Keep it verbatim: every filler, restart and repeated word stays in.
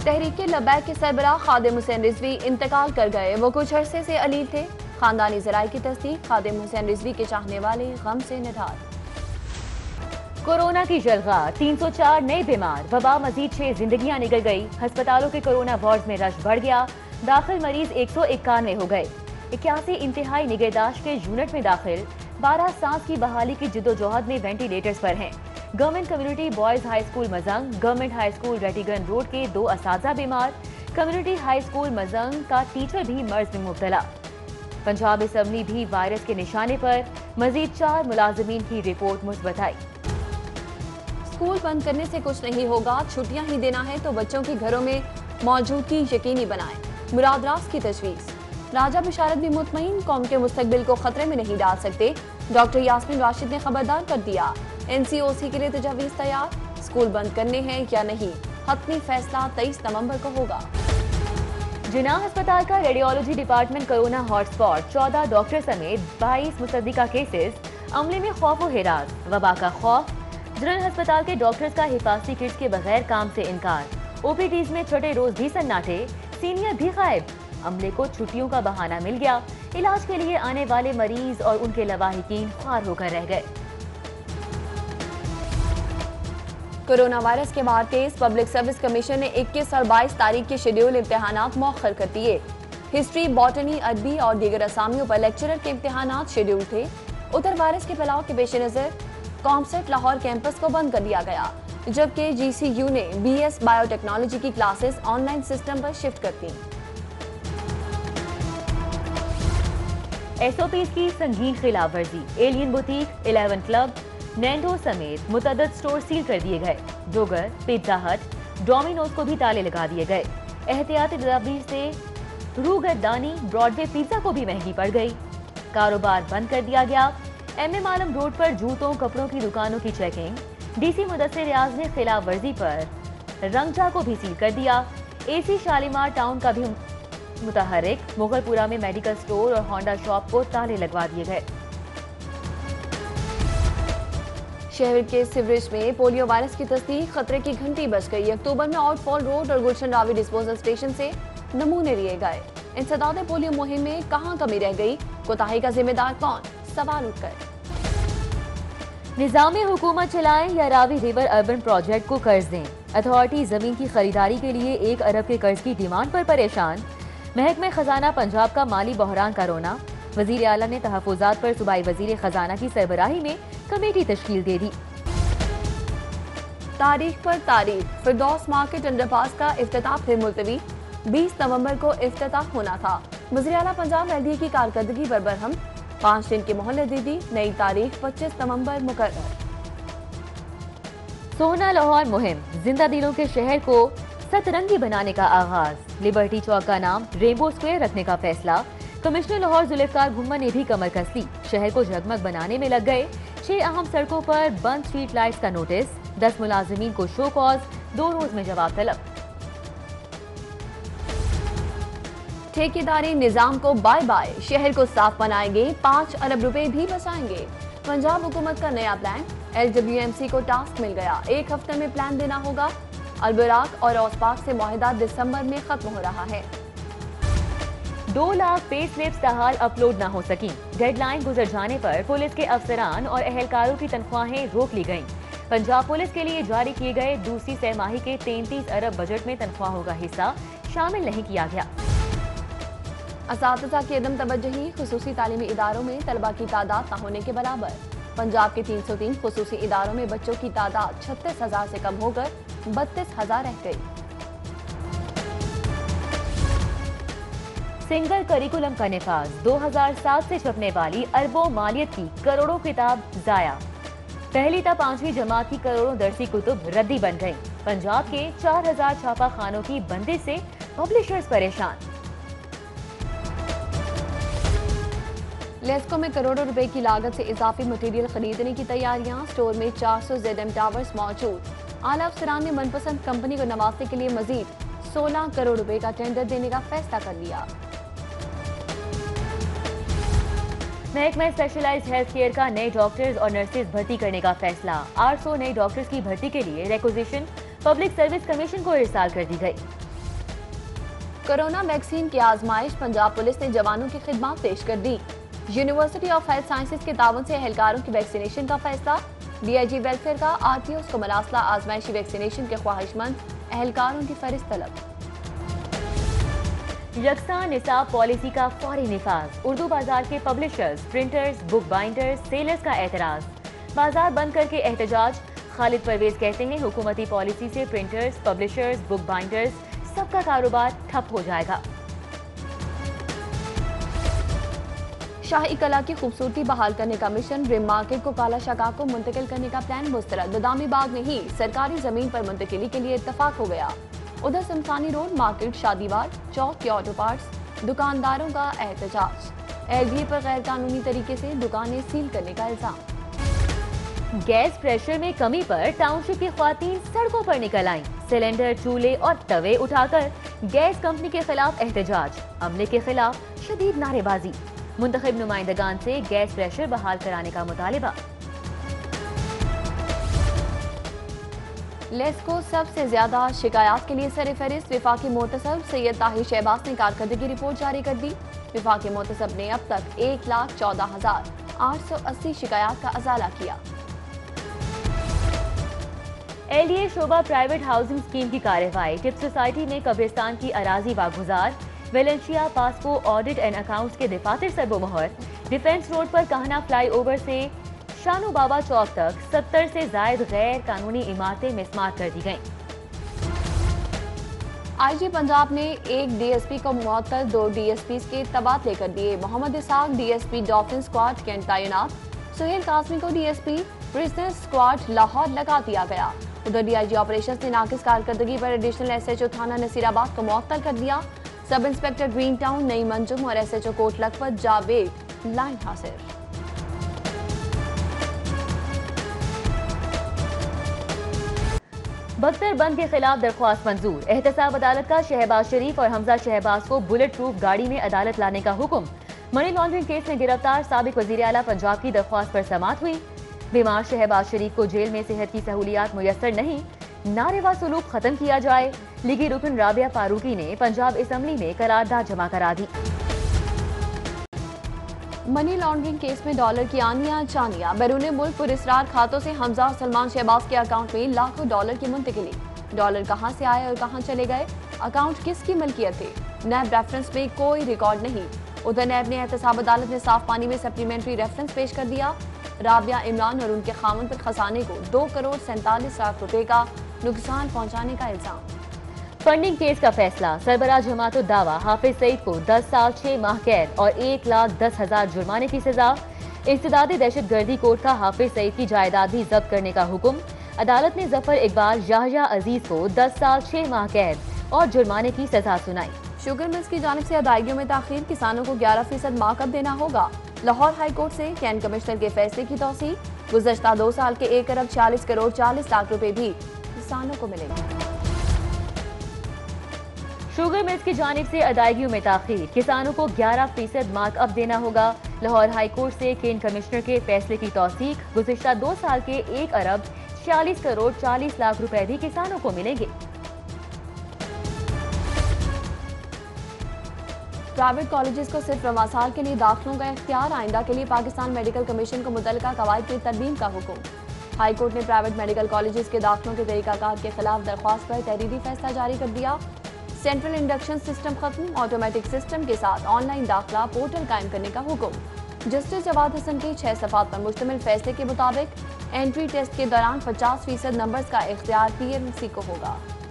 तहरीक लब्बैक के सरबराह खादिम हुसैन रिजवी इंतकाल कर गए। वो कुछ अरसे से अलील थे। खानदानी ज़राए की तस्दीक, खादिम हुसैन रिजवी के चाहने वाले गम से निढाल। कोरोना की जलगा, तीन सौ चार नए बीमार, वबा मजीद छह जिंदगियां निकल गई। अस्पतालों के कोरोना वार्ड में रश बढ़ गया। दाखिल मरीज एक सौ इक्यानवे हो गए। इक्यासी इंतहाई निगहदाश्त के यूनिट में दाखिल। बारह सांस की बहाली की जिद्दोजहद में वेंटिलेटर्स पर हैं। Government community boys high school Mozang, government high school Rattigan road के दो असातिज़ा बीमार। कम्युनिटी हाई स्कूल मजंग का टीचर भी मर्ज में मुब्तला। पंजाब असम्बली भी वायरस के निशाने पर, मजीद चार मुलाजमीन की रिपोर्ट मुस्बत आई। स्कूल बंद करने से कुछ नहीं होगा, छुट्टियां ही देना है तो बच्चों की घरों में मौजूदगी यकीनी बनाएं। मुराद रास की तजवीज़। राजा बिशारत भी मुतमईन, कौम के मुस्तकबिल को खतरे में नहीं डाल सकते। डॉक्टर यास्मीन राशिद ने खबरदार कर दिया। एन सी ओ सी के लिए तजावीज़ तैयार, स्कूल बंद करने हैं या नहीं, हतमी फैसला तेईस नवंबर को होगा। जिनाह अस्पताल का रेडियोलॉजी डिपार्टमेंट कोरोना हॉटस्पॉट, चौदह डॉक्टर समेत बाईस मुसद्दिका केसेस। अमले में खौफ व हिरास, वबा का खौफ। जनरल अस्पताल के डॉक्टर्स का हिफाजती किट्स के बगैर काम से इनकार। ओपीडीज में छठे रोज भी सन्नाटे, सीनियर भी गायब। अमले को छुट्टियों का बहाना मिल गया। इलाज के लिए आने वाले मरीज और उनके लवाहिकीन ख्वार होकर रह गए। कोरोना वायरस के बाद तेज पब्लिक सर्विस कमीशन ने इक्कीस और बाईस तारीख के शेड्यूल इम्तिहानात मौखर कर दिए। हिस्ट्री, बॉटनी, अरबी और दीगर असामियों पर लेक्चरर के इम्तिहानात शेड्यूल थे। उधर वायरस के फैलाव के पेश नजर कॉमसेट लाहौर कैंपस को बंद कर दिया गया, जबकि जी सी यू ने बी एस बायोटेक्नोलॉजी की क्लासेस ऑनलाइन सिस्टम पर शिफ्ट कर दी। एस ओ पी की संगीन खिलाफ वर्जी, alien boutique, eleven club, Nando's समेत मुतअद्दिद स्टोर सील कर दिए गए। जोगर, पिज्जा हट, डोमिनोज को भी ताले लगा दिए गए। एहतियाती तदाबीर से रूगर्दानी, ब्रॉडवे पिज्जा को भी महंगी पड़ गई। कारोबार बंद कर दिया गया। एम एम आलम रोड पर जूतों कपड़ों की दुकानों की चेकिंग। डीसी मुदस्सिर रियाज ने खिलाफ वर्जी पर रंगजा को भी सील कर दिया। एसी शालीमार टाउन का भी मुतहरिक। मुगलपुरा में मेडिकल स्टोर और होंडा शॉप को ताले लगवा दिए गए। शहर के सिवरेज में पोलियो वायरस की तस्दीक, खतरे की घंटी बज गई। अक्टूबर में आउटफॉल रोड और गुलशन रावी डिस्पोजल स्टेशन से नमूने लिए गए। इंसदाद पोलियो मुहिम में कहां कमी रह गई, कोताही का जिम्मेदार कौन, सवाल उठकर। निजाम हुकूमत चलाएं या रावी रिवर अर्बन प्रोजेक्ट को कर्ज दें। अथॉरिटी जमीन की खरीदारी के लिए एक अरब के कर्ज की डिमांड पर परेशान। महकमे खजाना पंजाब का माली बहरान का रोना। वजीर आला ने तहफुजात पर सूबाई वजीर खजाना की सरबराही में कमेटी तश्कील दे दी। तारीख पर तारीख, फिरदौस मार्केट अंडरपास का इफ्तिताह फिर मुलतवी। बीस नवंबर को इफ्तिताह होना था। वजीर आला पंजाब एलडीए की कारकर्दगी पर बरहम। पाँच दिन की मोहलत दे दी। नई तारीख पच्चीस नवंबर मुकर्रर। सोहना लाहौर मुहिम, जिंदा दिलों के शहर को सतरंगी बनाने का आगाज। लिबर्टी चौक का नाम रेनबो स्क्वायर रखने का फैसला। कमिश्नर लाहौर जुल्फकार घुम्मन ने भी कमर कस ली। शहर को जगमग बनाने में लग गए। छह अहम सड़कों पर बंद स्ट्रीट लाइट्स का नोटिस। दस मुलाजिमीन को शो कॉज, दो रोज में जवाब तलब। ठेकेदारी निजाम को बाय बाय, शहर को साफ बनाएंगे, पाँच अरब रुपए भी बचाएंगे। पंजाब हुकूमत का नया plan, L W M C को टास्क मिल गया। एक हफ्ते में प्लान देना होगा। अलबराक और औसपाक से मुआहिदा दिसंबर में खत्म हो रहा है। दो लाख पे स्लिप्स ताहाल अपलोड न हो सकी। डेडलाइन गुजर जाने पर पुलिस के अफसरान और एहलकारों की तनख्वाहें रोक ली गईं। पंजाब पुलिस के लिए जारी किए गए दूसरी सहमाही के तैंतीस अरब बजट में तनख्वाहों का हिस्सा शामिल नहीं किया गया। असातिज़ा की अदम तवज्जुही, खुसूसी तालीमी इदारों में तलबा की तादाद न होने के बराबर। पंजाब के तीन सौ तीन खुसूसी इदारों में बच्चों की तादाद छत्तीस हजार से कम होकर बत्तीस हजार रह गई। सिंगल करिकुलम का निफाज, दो हजार सात से छपने वाली अरबों मालियत की करोड़ों किताब जाया। पहली तक पांचवी जमात की करोड़ों दरसी कुतुब रद्दी बन गईं। पंजाब के चार हजार छापा खानों की बंदिश से पब्लिशर्स परेशान। लेस्को में करोड़ों रुपए की लागत से इजाफी मटेरियल खरीदने की तैयारियां। स्टोर में चार सौ जेड एम टावर्स मौजूद। आला अफसरान ने मनपसंद कंपनी को नवाजने के लिए मजीद सोलह करोड़ रुपए का टेंडर देने का फैसला कर लिया। महकमा स्पेशलाइज्ड हेल्थ केयर का नए डॉक्टर्स और नर्सेज भर्ती करने का फैसला। आठ सौ नए डॉक्टर्स की भर्ती के लिए रिक्वेजिशन पब्लिक सर्विस कमीशन को इरसाल कर दी गई। कोरोना वैक्सीन की आजमाइश, पंजाब पुलिस ने जवानों की खिदमत पेश कर दी। यूनिवर्सिटी ऑफ हेल्थ साइंसेज के ताउन से एहलकारों की वैक्सीनेशन का फैसला। डीआईजी वेलफेयर का आरटीओ को मलासला आजमाइशी वैक्सीनेशन के ख्वाहिशमंद एहलकारों की फहरिस्त तलब। यकसा निसाब पॉलिसी का फौरी निफाज, उर्दू बाजार के publishers, printers, book binders, sellers का एतराज। बाजार बंद करके एहतजाज। खालिद परवेज कहते हैं हुकूमती पॉलिसी से प्रिंटर्स, पब्लिशर्स, बुक बाइंडर्स सबका कारोबार ठप हो जाएगा। शाही कला की खूबसूरती बहाल करने का मिशन, रिम मार्केट को काला शगाफ को मुंतकिल करने का प्लान मुस्तरद। बदामी बाग में ही सरकारी जमीन पर मुंतकिली के लिए इत्तफाक हो गया। उधर शमशानी रोड मार्केट, शादीवार चौक के ऑटो पार्ट्स दुकानदारों का एहतजाज। एलडीए पर गैर कानूनी तरीके से दुकानें सील करने का इल्जाम। गैस प्रेशर में कमी पर टाउनशिप की ख्वातीन सड़कों पर निकल आईं। सिलेंडर, चूल्हे और तवे उठाकर गैस कंपनी के खिलाफ एहतजाज। अमले के खिलाफ शदीद नारेबाजी। मुंतखब नुमाइंदगान से गैस प्रेशर बहाल कराने का मुतालिबा। लेस्को सबसे ज्यादा शिकायत के लिए सरफहरिस्त। विफाकी मोहतसब सैयद ताहिर शहबाज ने कारकर्दगी रिपोर्ट जारी कर दी। विफाकी मोहतसब ने अब तक एक लाख चौदह हजार आठ सौ अस्सी शिकायत का अजाला किया। एलडीए शोबा प्राइवेट हाउसिंग स्कीम की कार्यवाही। टिप सोसाइटी में कब्रिस्तान की अराजी वागुजार। वेलेंशिया पासपो ऑडिट एंड अकाउंट्स के दफातर सरबोमोहर। डिफेंस रोड पर कहना फ्लाईओवर से शानू बाबा चौक तक सत्तर से जायद गैर कानूनी इमारतें मिसमार कर दी गईं। आईजी पंजाब ने एक डीएसपी को मुअत्तल, दो डीएसपी के तबादले कर दिए। Mohammad Ishaq DSP dolphin squad cantt तैनात। सुहेल कासमी को डीएसपी प्रिजनर स्क्वाड लाहौर लगा दिया गया। उधर डीआईजी ऑपरेशन ने नाकिस कारकर्दगी पर एडिशनल एसएचओ थाना नसीराबाद को मुअत्तल कर दिया। सब इंस्पेक्टर ग्रीन टाउन नई मंजुम और एसएचओ कोट लखपत जावेद लाइन हासिल। बख्तर बंद के खिलाफ दरख्वास्त मंजूर। एहतसाब अदालत का शहबाज शरीफ और हमजा शहबाज को बुलेट प्रूफ गाड़ी में अदालत लाने का हुक्म। मनी लॉन्ड्रिंग केस में गिरफ्तार साबिक वजीर आला पंजाब की दरख्वास्त पर समाअत हुई। बीमार शहबाज शरीफ को जेल में सेहत की सहूलियात मुयस्सर नहीं, नारेवा सलूक खत्म किया जाए। लीगी रुकन राबिया फारूकी ने पंजाब असम्बली में करारदाद जमा करा दी। मनी लॉन्ड्रिंग केस में डॉलर की आनिया चानिया। बैरून मुल्क पुरस्कार खातों से हमजा और सलमान शहबाज के अकाउंट में लाखों डॉलर की मुंतकिली। डॉलर कहां से आए और कहां चले गए, अकाउंट किसकी मिल्कियत थे, नैब रेफरेंस में कोई रिकॉर्ड नहीं। उधर नैब ने एहतसाब अदालत में साफ पानी में सप्लीमेंट्री रेफरेंस पेश कर दिया। राबिया इमरान और उनके खामन पर खजाने को दो करोड़ सैंतालीस लाख रुपए का नुकसान पहुंचाने का इल्जाम। फंडिंग केस का फैसला। सरबराह जमात दावा हाफिज सईद को दस साल छह माह कैद और एक लाख दस हजार जुर्माने की सजा। इंसदादी दहशत गर्दी कोर्ट का हाफिज सईद की जायदाद भी जब्त करने का हुक्म। अदालत ने जफर इकबाल याहया अजीज को दस साल छह माह कैद और जुर्माने की सजा सुनाई। शुगर मिल्स की जानिब से अदायगियों में ताखीर, किसानों को ग्यारह फीसद मार्कअप देना होगा। लाहौर हाई कोर्ट से कैन कमिश्नर के फैसले की तौसीह। गुज़श्ता दो साल के एक अरब छियालीस करोड़ चालीस लाख रुपए भी किसानों को मिलेंगे। शुगर मिल्स की जानिब से अदायगियों में ताखीर, किसानों को ग्यारह फीसद मार्कअप देना होगा। लाहौर हाई कोर्ट से केन कमिश्नर के फैसले की तौसीक। गुज़श्ता दो साल के एक अरब छियालीस करोड़ चालीस लाख रुपए भी किसानों को मिलेंगे। प्राइवेट कॉलेजेस को सिर्फ रवां साल के लिए दाखिलों का इख्तियार। आइंदा के लिए पाकिस्तान मेडिकल कमीशन को मुतल्लिका कवायद की तरमीम का हुक्म। हाई कोर्ट ने प्राइवेट मेडिकल कॉलेजेस के दाखिलों के तरीकाकार के खिलाफ दरख्वास्त पर तहरीरी फैसला जारी कर दिया। सेंट्रल इंडक्शन सिस्टम खत्म, ऑटोमेटिक सिस्टम के साथ ऑनलाइन दाखिला पोर्टल कायम करने का हुक्म। जस्टिस जवाद हसन के छह सफात पर मुश्तमिल फैसले के मुताबिक एंट्री टेस्ट के दौरान पचास फीसद नंबर्स का इख्तियार पीएमसी को होगा।